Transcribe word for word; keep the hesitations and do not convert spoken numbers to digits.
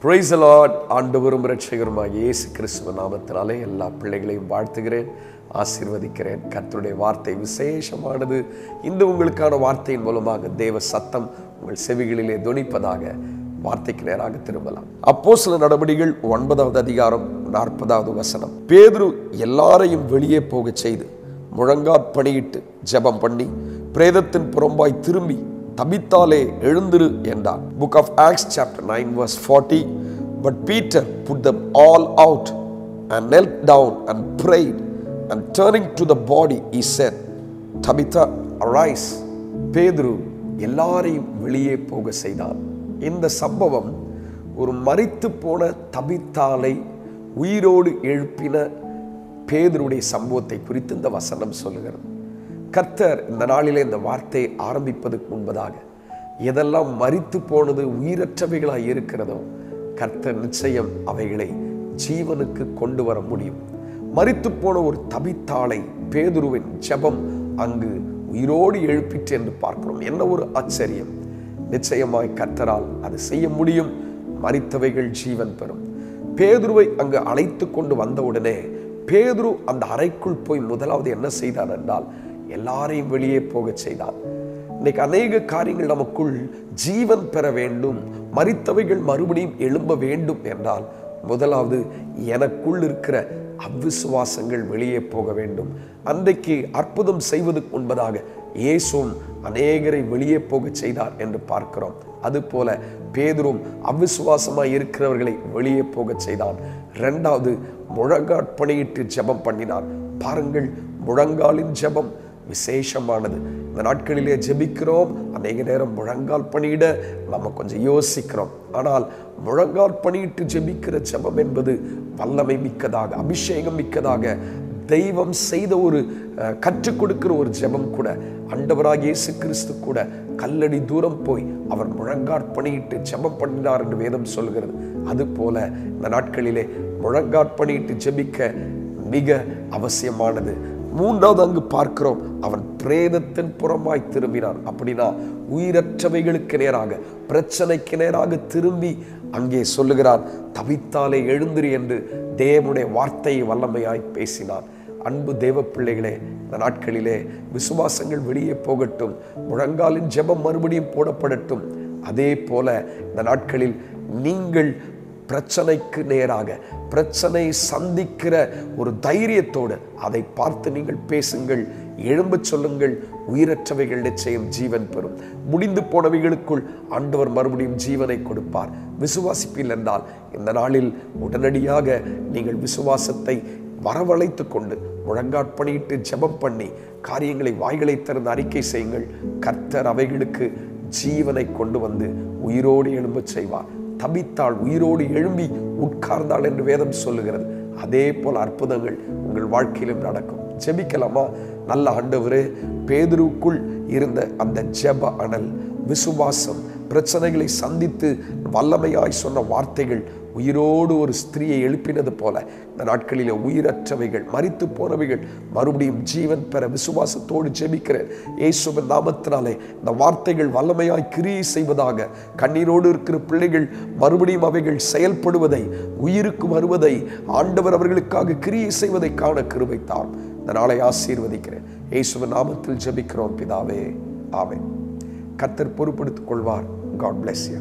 Praise the Lord. ஆண்டவரும் இரட்சகருமாகிய இயேசு கிறிஸ்துவ நாமத்தினாலே எல்லா பிள்ளைகளையும் வாழ்த்துகிறேன், ஆசீர்வதிக்கிறேன். கர்த்தருடைய வார்த்தை விசேஷமானது. இந்த உங்களுக்கான வார்த்தையின் மூலமாக தேவ சத்தம் உங்கள் செவிகளிலே தொனிப்பதாக. வார்த்தைக்கு நேராக திரும்பலாம். அப்போஸ்தலர் நடபடிகள் ஒன்பதாவது அதிகாரம் நாற்பதாவது வசனம். பேதுரு எல்லாரையும் வெளியே போக செய்து முழங்காற்பணியிட்டு ஜெபம் பண்ணி பிரேதத்தின் புறம்பாய் திரும்பி தபித்தாலே எழுந்திரு என்றார். Book of Acts chapter nine verse forty. But Peter put them all out and knelt down and prayed, and turning to the body he said, Tabitha, arise. பேதுரு எல்லாரையும் வெளியே போக செய்தான். இந்த சம்பவம் ஒரு மரித்து போன தபித்தாலை உயிரோடு எழுப்பின பேதுருடைய சம்பவத்தை குறித்து இந்த வசனம் சொல்லுகிறது. கர்த்தர் இந்த நாளிலே இந்த வார்த்தையை ஆரம்பிப்பதற்கு முன்பதாக எதெல்லாம் மரித்து போனது உயிரற்றவைகளாய் இருக்கிறதோ கர்த்தர் நிச்சயம் அவைகளை ஜீவனுக்கு கொண்டு வர முடியும். மரித்து போன ஒரு தபித்தாளை பேதுருவின் ஜெபம் அங்கு உயிரோடு எழுப்பிற்று என்று பார்க்கிறோம். என்ன ஒரு ஆச்சரியம்! நிச்சயமாய் கர்த்தரால் அது செய்ய முடியும். மரித்தவைகள் ஜீவன் பெறும். பேதுருவை அங்கு அழைத்து கொண்டு வந்தவுடனே பேதுரு அந்த அறைக்குள் போய் முதலாவது என்ன செய்தார் என்றால் எல்லாரையும் வெளியே போக செய்தார். இன்னைக்கு அநேக காரியங்கள் நமக்குள் ஜீவன் பெற வேண்டும், மரித்தவைகள் மறுபடியும் எழும்ப வேண்டும் என்றால் முதலாவது எனக்குள் இருக்கிற அவ்விசுவாசங்கள் வெளியே போக வேண்டும். அன்றைக்கு அற்புதம் செய்வதற்கு முன்பதாக இயேசுவும் அநேகரை வெளியே போக செய்தார் என்று பார்க்கிறோம். அதுபோல பேதுரும் அவ்விசுவாசமாய் இருக்கிறவர்களை வெளியே போக செய்தான். இரண்டாவது, முழங்காற்பணியிட்டு ஜெபம் பண்ணினார். பாருங்கள், முழங்காலின் ஜெபம் விசேஷமானது. இந்த நாட்களிலே ஜெபிக்கிறோம், அநேக நேரம் முழங்கால் பணியிட நம்ம கொஞ்சம் யோசிக்கிறோம். ஆனால் முழங்கால் பணியிட்டு ஜெபிக்கிற ஜெபம் என்பது வல்லமை மிக்கதாக, அபிஷேகம் மிக்கதாக, தெய்வம் செய்த ஒரு கற்றுக் கொடுக்கிற ஒரு ஜெபம் கூட. ஆண்டவராகிய இயேசு கிறிஸ்து கூட கல்லடி தூரம் போய் அவர் முழங்காற்பணியிட்டு ஜெபம் பண்ணினார் என்று வேதம் சொல்கிறது. அதுபோல இந்த நாட்களிலே முழங்காற்பணியிட்டு ஜெபிக்க மிக அவசியமானது. மூன்றாவது அங்கு பார்க்கிறோம், அவன் பிரேதத்தின் புறமாய் திரும்பினான். அப்படின்னா உயிரற்றவைகளுக்கு நேராக, பிரச்சனைக்கு நேராக திரும்பி அங்கே சொல்லுகிறான், தபித்தாலே எழுந்திரு என்று தேவனுடைய வார்த்தையை வல்லமையாய் பேசினான். அன்பு தேவ பிள்ளைகளே, இந்த நாட்களிலே விசுவாசங்கள் வெளியே போகட்டும், முழங்காலின் ஜெபம் மறுபடியும் போடப்படட்டும். அதே போல இந்த நாட்களில் நீங்கள் பிரச்சனைக்கு நேராக, பிரச்சனை சந்திக்கிற ஒரு தைரியத்தோடு அதை பார்த்து நீங்கள் பேசுங்கள், எழும்ப சொல்லுங்கள். உயிரற்றவைகள் நிச்சயம் ஜீவன் பெறும். முடிந்து போனவைகளுக்குள் ஆண்டவர் மறுபடியும் ஜீவனை கொடுப்பார். விசுவாசிப்பில் என்றால் இந்த நாளில் உடனடியாக நீங்கள் விசுவாசத்தை வரவழைத்து கொண்டு முழங்காற்பணியிட்டு ஜெபம் பண்ணி காரியங்களை வாய்களை திறந்து அறிக்கை செய்யுங்கள். கர்த்தர் அவைகளுக்கு ஜீவனை கொண்டு வந்து உயிரோடு எழும்ப செய்வார். தபித்தாள் உயிரோடு எழும்பி உட்கார்ந்தாள் என்று வேதம் சொல்லுகிறது. அதே போல அற்புதங்கள் உங்கள் வாழ்க்கையிலும் நடக்கும். ஜெபிக்கலாமா? நல்ல ஆண்டவரே, பேதுருவுக்குள் இருந்த அந்த ஜெப அனல், விசுவாசம், பிரச்சனைகளை சந்தித்து வல்லமையாய் சொன்ன வார்த்தைகள் உயிரோடு ஒரு ஸ்திரியை எழுப்பினது போல இந்த நாட்களிலே உயிரற்றவைகள், மரித்து போனவைகள் மறுபடியும் ஜீவன் பெற விசுவாசத்தோடு ஜெபிக்கிறேன். இயேசுவின் நாமத்தினாலே இந்த வார்த்தைகள் வல்லமையாய் கிரியை செய்வதாக. கண்ணீரோடு இருக்கிற பிள்ளைகள் மறுபடியும் அவைகள் செயல்படுவதை, உயிருக்கு வருவதை, ஆண்டவர் அவர்களுக்காக கிரியை செய்வதை காண கிருபை தாரும். இந்த நாளை ஆசீர்வதிக்கிறேன். இயேசுவின் நாமத்தில் ஜெபிக்கிறோம் பிதாவே, ஆமென். கர்த்தர் பொறுப்படுத்திக் கொள்வார். God bless you.